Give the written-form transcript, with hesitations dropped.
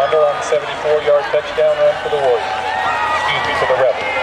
McDondle on the 74-yard touchdown run for the Warriors. Excuse me, for the Rebels.